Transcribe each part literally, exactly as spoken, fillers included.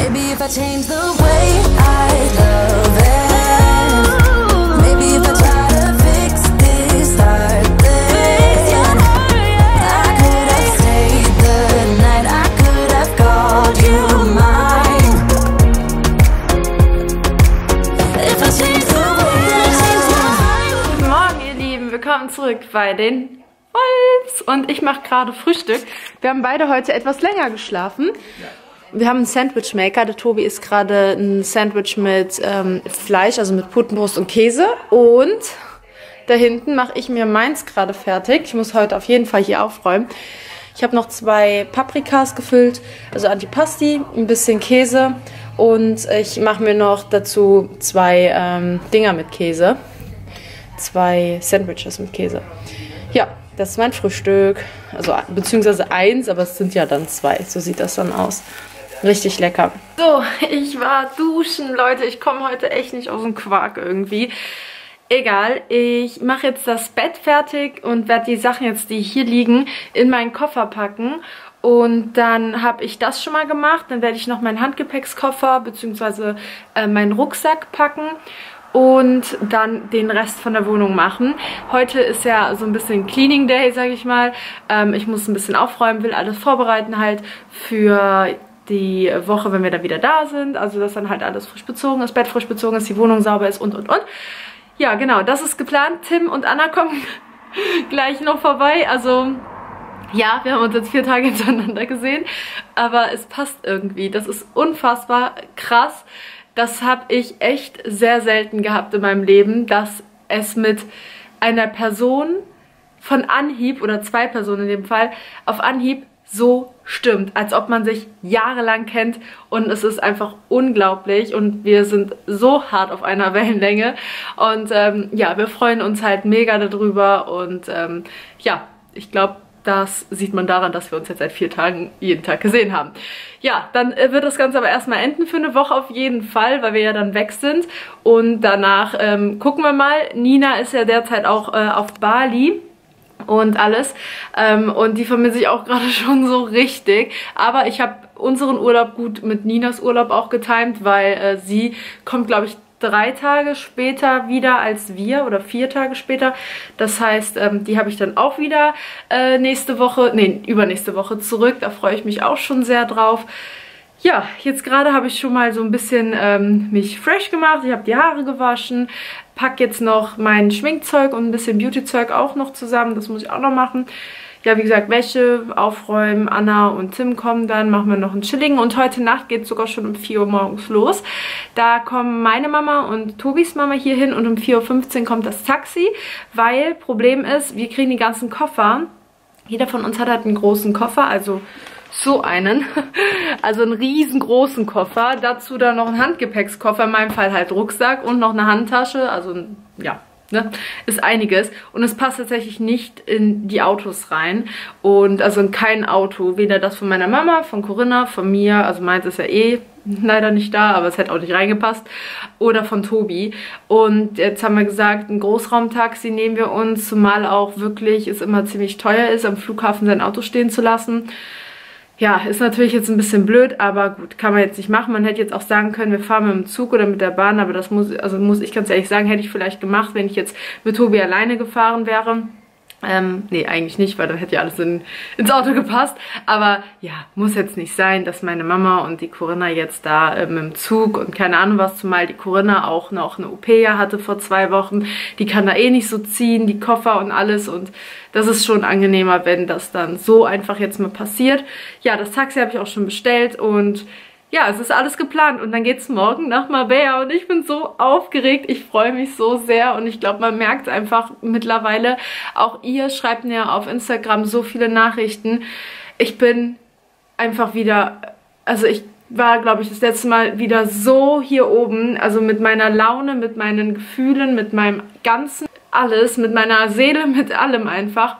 Maybe if I change the way I love it. Maybe if I try to fix this, start this. I could have stayed the night, I could have called you mine. If I change the way I change. Guten Morgen, ihr Lieben, willkommen zurück bei den Wolfs. Und ich mache gerade Frühstück. Wir haben beide heute etwas länger geschlafen. Wir haben einen Sandwichmaker. Der Tobi isst gerade ein Sandwich mit ähm, Fleisch, also mit Putenbrust und Käse. Und da hinten mache ich mir meins gerade fertig. Ich muss heute auf jeden Fall hier aufräumen. Ich habe noch zwei Paprikas gefüllt, also Antipasti, ein bisschen Käse. Und ich mache mir noch dazu zwei ähm, Dinger mit Käse. Zwei Sandwiches mit Käse. Ja, das ist mein Frühstück. Also beziehungsweise eins, aber es sind ja dann zwei. So sieht das dann aus. Richtig lecker. So, ich war duschen, Leute. Ich komme heute echt nicht aus dem Quark irgendwie. Egal, ich mache jetzt das Bett fertig und werde die Sachen jetzt, die hier liegen, in meinen Koffer packen. Und dann habe ich das schon mal gemacht. Dann werde ich noch meinen Handgepäckskoffer bzw. äh, meinen Rucksack packen. Und dann den Rest von der Wohnung machen. Heute ist ja so ein bisschen Cleaning Day, sage ich mal. Ähm, ich muss ein bisschen aufräumen, will alles vorbereiten halt für die Woche, wenn wir dann wieder da sind. Also, dass dann halt alles frisch bezogen ist, Bett frisch bezogen ist, die Wohnung sauber ist und, und, und. Ja, genau, das ist geplant. Tim und Anna kommen gleich noch vorbei. Also, ja, wir haben uns jetzt vier Tage hintereinander gesehen. Aber es passt irgendwie. Das ist unfassbar krass. Das habe ich echt sehr selten gehabt in meinem Leben, dass es mit einer Person von Anhieb, oder zwei Personen in dem Fall, auf Anhieb so stimmt, als ob man sich jahrelang kennt, und es ist einfach unglaublich und wir sind so hart auf einer Wellenlänge und ähm, ja, wir freuen uns halt mega darüber und ähm, ja, ich glaube, das sieht man daran, dass wir uns jetzt seit vier Tagen jeden Tag gesehen haben. Ja, dann wird das Ganze aber erstmal enden für eine Woche auf jeden Fall, weil wir ja dann weg sind. Und danach ähm, gucken wir mal. Nina ist ja derzeit auch äh, auf Bali und alles. Ähm, und die vermisse ich auch gerade schon so richtig. Aber ich habe unseren Urlaub gut mit Ninas Urlaub auch getimt, weil äh, sie kommt, glaube ich, drei Tage später wieder als wir oder vier Tage später. Das heißt, ähm, die habe ich dann auch wieder äh, nächste Woche, nee, übernächste Woche zurück. Da freue ich mich auch schon sehr drauf. Ja, jetzt gerade habe ich schon mal so ein bisschen ähm, mich fresh gemacht. Ich habe die Haare gewaschen, packe jetzt noch mein Schminkzeug und ein bisschen Beautyzeug auch noch zusammen. Das muss ich auch noch machen. Ja, wie gesagt, Wäsche aufräumen, Anna und Tim kommen dann, machen wir noch einen chilligen. Und heute Nacht geht es sogar schon um vier Uhr morgens los. Da kommen meine Mama und Tobis Mama hier hin und um vier Uhr fünfzehn kommt das Taxi, weil Problem ist, wir kriegen die ganzen Koffer. Jeder von uns hat halt einen großen Koffer, also so einen, also einen riesengroßen Koffer. Dazu dann noch ein Handgepäckskoffer, in meinem Fall halt Rucksack und noch eine Handtasche, also ja. Ne, ist einiges und es passt tatsächlich nicht in die Autos rein und also in kein Auto, weder das von meiner Mama, von Corinna, von mir, also meins ist ja eh leider nicht da, aber es hätte auch nicht reingepasst, oder von Tobi. Und jetzt haben wir gesagt, ein Großraumtaxi nehmen wir uns, zumal auch wirklich es immer ziemlich teuer ist, am Flughafen sein Auto stehen zu lassen. Ja, ist natürlich jetzt ein bisschen blöd, aber gut, kann man jetzt nicht machen. Man hätte jetzt auch sagen können, wir fahren mit dem Zug oder mit der Bahn, aber das muss, also muss ich ganz ehrlich sagen, hätte ich vielleicht gemacht, wenn ich jetzt mit Tobi alleine gefahren wäre. Ähm, nee, eigentlich nicht, weil dann hätte ja alles in, ins Auto gepasst. Aber ja, muss jetzt nicht sein, dass meine Mama und die Corinna jetzt da äh, mit dem Zug und keine Ahnung was, zumal die Corinna auch noch eine O P ja hatte vor zwei Wochen. Die kann da eh nicht so ziehen, die Koffer und alles, und das ist schon angenehmer, wenn das dann so einfach jetzt mal passiert. Ja, das Taxi habe ich auch schon bestellt und ja, es ist alles geplant und dann geht es morgen nach Marbella und ich bin so aufgeregt, ich freue mich so sehr und ich glaube, man merkt es einfach mittlerweile, auch ihr schreibt mir auf Instagram so viele Nachrichten. Ich bin einfach wieder, also ich war, glaube ich, das letzte Mal wieder so hier oben, also mit meiner Laune, mit meinen Gefühlen, mit meinem ganzen alles, mit meiner Seele, mit allem einfach.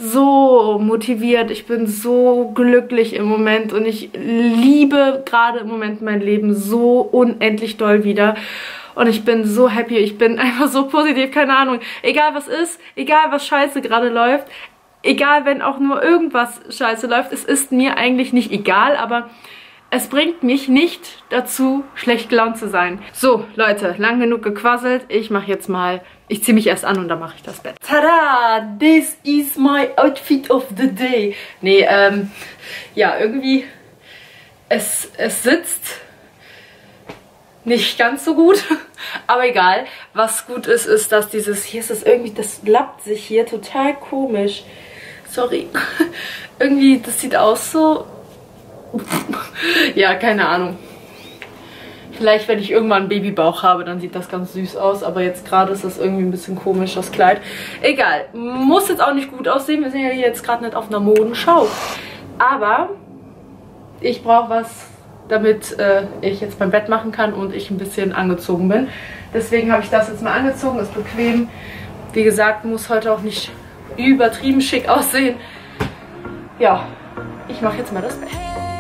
So motiviert, ich bin so glücklich im Moment und ich liebe gerade im Moment mein Leben so unendlich doll wieder und ich bin so happy, ich bin einfach so positiv, keine Ahnung, egal was ist, egal was scheiße gerade läuft, egal wenn auch nur irgendwas scheiße läuft, es ist mir eigentlich nicht egal, aber es bringt mich nicht dazu, schlecht gelaunt zu sein. So, Leute, lang genug gequasselt. Ich mache jetzt mal, ich ziehe mich erst an und dann mache ich das Bett. Tada! This is my outfit of the day. Nee, ähm, ja, irgendwie, es, es sitzt nicht ganz so gut, aber egal. Was gut ist, ist, dass dieses, hier ist es irgendwie, das lappt sich hier total komisch. Sorry. Irgendwie, das sieht aus so... Ja, keine Ahnung. Vielleicht, wenn ich irgendwann einen Babybauch habe, dann sieht das ganz süß aus. Aber jetzt gerade ist das irgendwie ein bisschen komisch, das Kleid. Egal. Muss jetzt auch nicht gut aussehen. Wir sind ja hier jetzt gerade nicht auf einer Modenschau. Aber ich brauche was, damit äh, ich jetzt mein Bett machen kann und ich ein bisschen angezogen bin. Deswegen habe ich das jetzt mal angezogen. Ist bequem. Wie gesagt, muss heute auch nicht übertrieben schick aussehen. Ja, ich mache jetzt mal das Bett.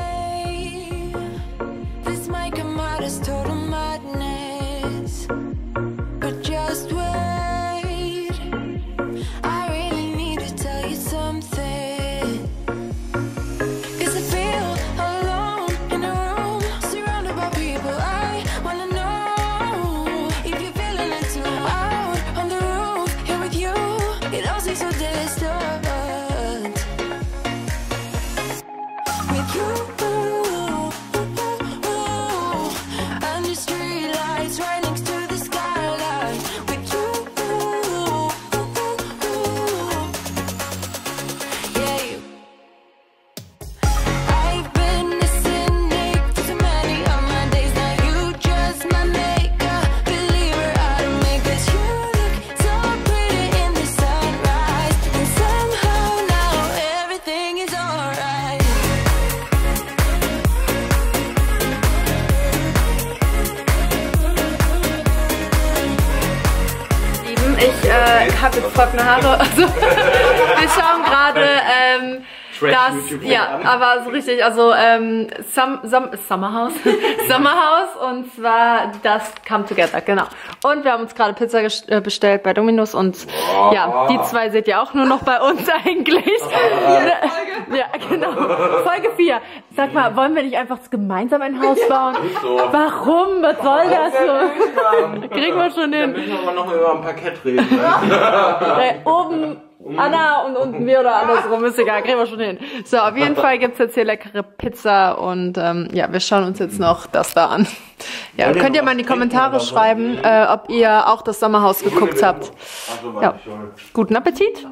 Ich äh, habe jetzt trockene Haare. Also, wir schauen gerade ähm, das, ja, aber so richtig, also ähm, Sum, Sum, Summerhouse, Summerhouse und zwar das Come Together, genau. Und wir haben uns gerade Pizza äh, bestellt bei Domino's und oh. ja, die zwei seht ihr auch nur noch bei uns eigentlich. Oh, ja, genau. Folge vier. Sag mal, wollen wir nicht einfach gemeinsam ein Haus bauen? So. Warum? Was soll das so? Kriegen wir schon hin. Da müssen wir aber noch über ein Parkett reden. äh, oben Anna und unten wir oder andersrum, ist egal, kriegen wir schon hin. So, auf jeden Fall gibt es jetzt hier leckere Pizza und ähm, ja, wir schauen uns jetzt noch das da an. Ja, könnt ihr mal in die Kommentare schreiben, äh, ob ihr auch das Sommerhaus geguckt habt. Ja. Guten Appetit!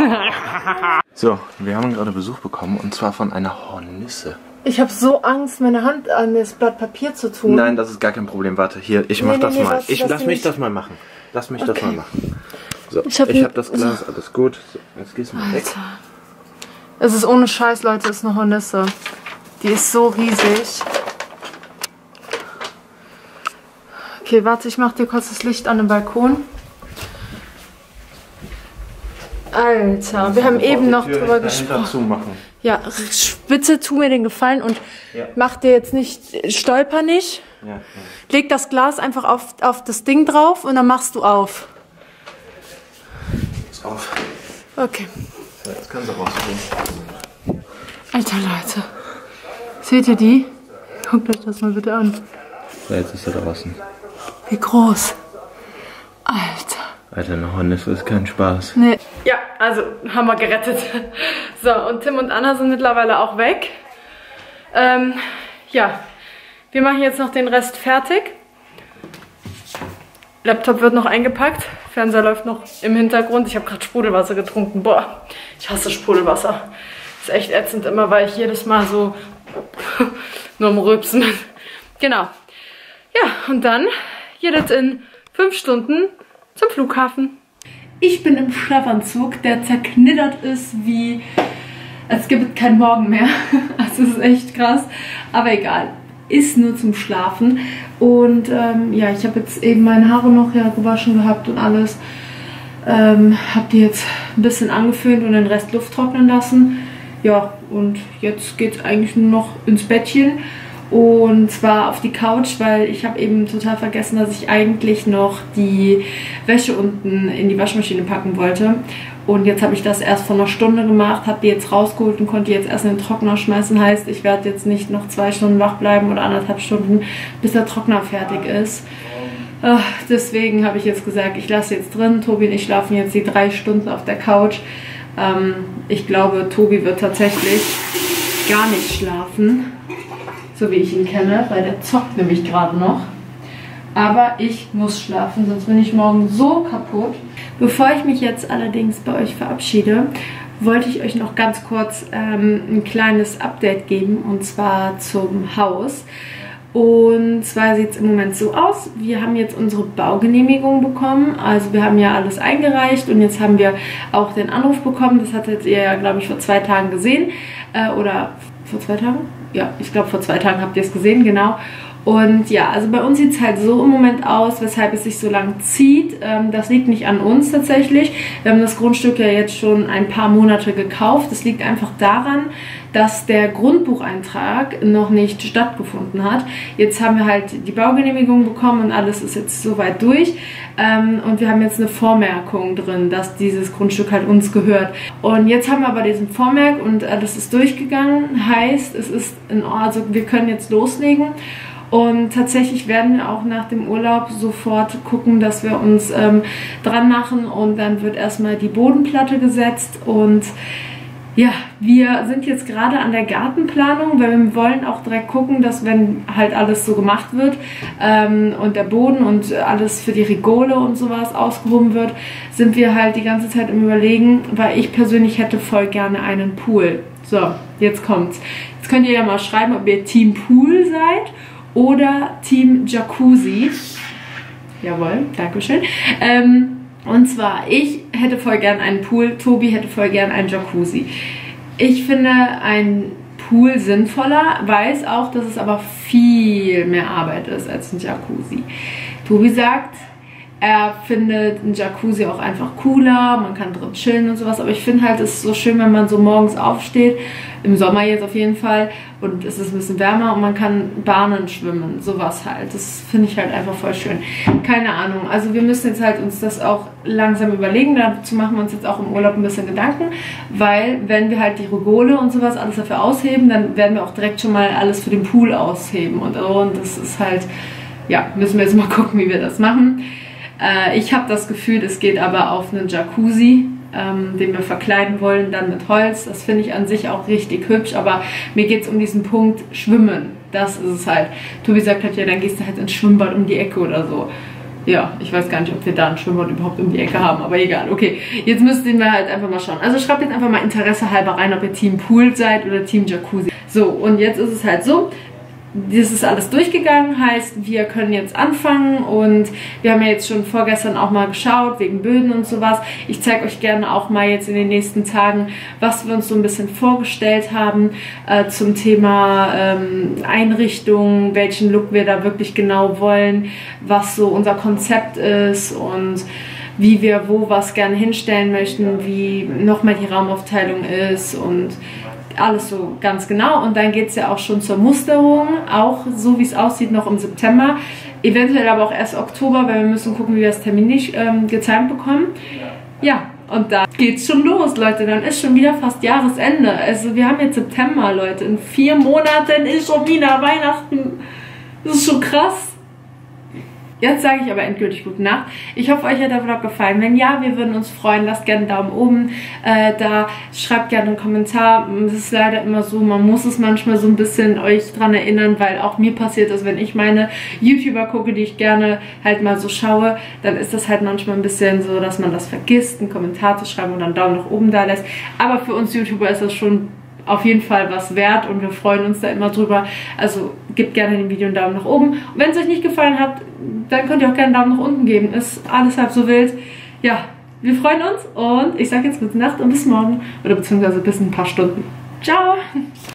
So, wir haben gerade Besuch bekommen und zwar von einer Hornisse. Ich habe so Angst, meine Hand an das Blatt Papier zu tun. Nein, das ist gar kein Problem. Warte, hier, ich mach nee, das nee, mal. Was, ich lass mich das mal machen. Lass mich okay. das mal machen. So, ich habe hab das Glas, alles gut. So, jetzt gehst du mal weg. Es ist ohne Scheiß, Leute, es ist eine Hornisse. Die ist so riesig. Okay, warte, ich mach dir kurz das Licht an den Balkon. Alter, wir haben eben noch drüber gesprochen. Ja, bitte tu mir den Gefallen und ja. mach dir jetzt nicht, stolper nicht. Ja, ja. Leg das Glas einfach auf, auf das Ding drauf und dann machst du auf. Ist auf. Okay. So, jetzt kannst du rausgehen. Alter Leute, seht ihr die? Guckt euch das mal bitte an. So, jetzt ist er draußen. Wie groß. Alter. Alter, eine Hornisse ist kein Spaß. Nee. Ja, also haben wir gerettet. So, und Tim und Anna sind mittlerweile auch weg. Ähm, ja, wir machen jetzt noch den Rest fertig. Laptop wird noch eingepackt. Fernseher läuft noch im Hintergrund. Ich habe gerade Sprudelwasser getrunken. Boah, ich hasse Sprudelwasser. Ist echt ätzend immer, weil ich jedes Mal so nur am Rülpsen bin. Genau. Ja, und dann geht es in fünf Stunden zum Flughafen. Ich bin im Schlafanzug, der zerknittert ist wie... Es gibt kein Morgen mehr. Also es ist echt krass. Aber egal. Ist nur zum Schlafen. Und ähm, ja, ich habe jetzt eben meine Haare noch ja, gewaschen gehabt und alles. Ähm, habe die jetzt ein bisschen angeföhnt und den Rest Luft trocknen lassen. Ja, und jetzt geht es eigentlich nur noch ins Bettchen. Und zwar auf die Couch, weil ich habe eben total vergessen, dass ich eigentlich noch die Wäsche unten in die Waschmaschine packen wollte. Und jetzt habe ich das erst vor einer Stunde gemacht, habe die jetzt rausgeholt und konnte die jetzt erst in den Trockner schmeißen. Heißt, ich werde jetzt nicht noch zwei Stunden wach bleiben oder anderthalb Stunden, bis der Trockner fertig ist. Ach, deswegen habe ich jetzt gesagt, ich lasse jetzt drin. Tobi und ich schlafen jetzt die drei Stunden auf der Couch. Ähm, ich glaube, Tobi wird tatsächlich gar nicht schlafen, so wie ich ihn kenne, weil der zockt nämlich gerade noch. Aber ich muss schlafen, sonst bin ich morgen so kaputt. Bevor ich mich jetzt allerdings bei euch verabschiede, wollte ich euch noch ganz kurz ähm, ein kleines Update geben, und zwar zum Haus. Und zwar sieht es im Moment so aus, wir haben jetzt unsere Baugenehmigung bekommen, also wir haben ja alles eingereicht und jetzt haben wir auch den Anruf bekommen, das hattet ihr ja, glaube ich, vor zwei Tagen gesehen, äh, oder vor zwei Tagen? Ja, ich glaube vor zwei Tagen habt ihr es gesehen, genau. Und ja, also bei uns sieht es halt so im Moment aus, weshalb es sich so lang zieht. Ähm, das liegt nicht an uns tatsächlich. Wir haben das Grundstück ja jetzt schon ein paar Monate gekauft. Das liegt einfach daran, dass der Grundbucheintrag noch nicht stattgefunden hat. Jetzt haben wir halt die Baugenehmigung bekommen und alles ist jetzt soweit durch. Ähm, und wir haben jetzt eine Vormerkung drin, dass dieses Grundstück halt uns gehört. Und jetzt haben wir aber diesen Vormerk und alles ist durchgegangen. Heißt, es ist in Ordnung, also wir können jetzt loslegen. Und tatsächlich werden wir auch nach dem Urlaub sofort gucken, dass wir uns ähm, dran machen und dann wird erstmal die Bodenplatte gesetzt. Und ja, wir sind jetzt gerade an der Gartenplanung, weil wir wollen auch direkt gucken, dass wenn halt alles so gemacht wird ähm, und der Boden und alles für die Rigole und sowas ausgehoben wird, sind wir halt die ganze Zeit im Überlegen, weil ich persönlich hätte voll gerne einen Pool. So, jetzt kommt's. Jetzt könnt ihr ja mal schreiben, ob ihr Team Pool seid oder Team Jacuzzi. Jawohl, dankeschön. Ähm, und zwar, ich hätte voll gern einen Pool, Tobi hätte voll gern einen Jacuzzi. Ich finde ein Pool sinnvoller, weiß auch, dass es aber viel mehr Arbeit ist als ein Jacuzzi. Tobi sagt, er findet ein Jacuzzi auch einfach cooler, man kann drin chillen und sowas, aber ich finde halt, es ist so schön, wenn man so morgens aufsteht, im Sommer jetzt auf jeden Fall, und es ist ein bisschen wärmer und man kann Bahnen schwimmen, sowas halt. Das finde ich halt einfach voll schön. Keine Ahnung, also wir müssen jetzt halt uns das auch langsam überlegen, dazu machen wir uns jetzt auch im Urlaub ein bisschen Gedanken, weil wenn wir halt die Rigole und sowas alles dafür ausheben, dann werden wir auch direkt schon mal alles für den Pool ausheben und, und das ist halt, ja, müssen wir jetzt mal gucken, wie wir das machen. Ich habe das Gefühl, es geht aber auf einen Jacuzzi, ähm, den wir verkleiden wollen, dann mit Holz. Das finde ich an sich auch richtig hübsch, aber mir geht es um diesen Punkt Schwimmen. Das ist es halt. Tobi sagt halt, ja, dann gehst du halt ins Schwimmbad um die Ecke oder so. Ja, ich weiß gar nicht, ob wir da ein Schwimmbad überhaupt um die Ecke haben, aber egal. Okay, jetzt müssten wir halt einfach mal schauen. Also schreibt jetzt einfach mal Interesse halber rein, ob ihr Team Pool seid oder Team Jacuzzi. So, und jetzt ist es halt so, das ist alles durchgegangen, heißt, wir können jetzt anfangen und wir haben ja jetzt schon vorgestern auch mal geschaut, wegen Böden und sowas. Ich zeige euch gerne auch mal jetzt in den nächsten Tagen, was wir uns so ein bisschen vorgestellt haben äh, zum Thema ähm, Einrichtung, welchen Look wir da wirklich genau wollen, was so unser Konzept ist und wie wir wo was gerne hinstellen möchten, wie nochmal die Raumaufteilung ist und alles so ganz genau. Und dann geht es ja auch schon zur Musterung, auch so wie es aussieht, noch im September. Eventuell aber auch erst Oktober, weil wir müssen gucken, wie wir das terminlich ähm, gezeigt bekommen. Ja, und da geht's schon los, Leute. Dann ist schon wieder fast Jahresende. Also wir haben jetzt September, Leute. In vier Monaten ist schon wieder Weihnachten. Das ist schon krass. Jetzt sage ich aber endgültig gute Nacht. Ich hoffe, euch hat der Vlog gefallen. Wenn ja, wir würden uns freuen. Lasst gerne einen Daumen oben äh, da. Schreibt gerne einen Kommentar. Es ist leider immer so, man muss es manchmal so ein bisschen euch dran erinnern, weil auch mir passiert ist, wenn ich meine YouTuber gucke, die ich gerne halt mal so schaue, dann ist das halt manchmal ein bisschen so, dass man das vergisst, einen Kommentar zu schreiben und einen Daumen nach oben da lässt. Aber für uns YouTuber ist das schon auf jeden Fall was wert und wir freuen uns da immer drüber. Also gebt gerne dem Video einen Daumen nach oben. Und wenn es euch nicht gefallen hat, dann könnt ihr auch gerne einen Daumen nach unten geben. Ist alles halb so wild. Ja, wir freuen uns und ich sage jetzt gute Nacht und bis morgen. Oder beziehungsweise bis in ein paar Stunden. Ciao!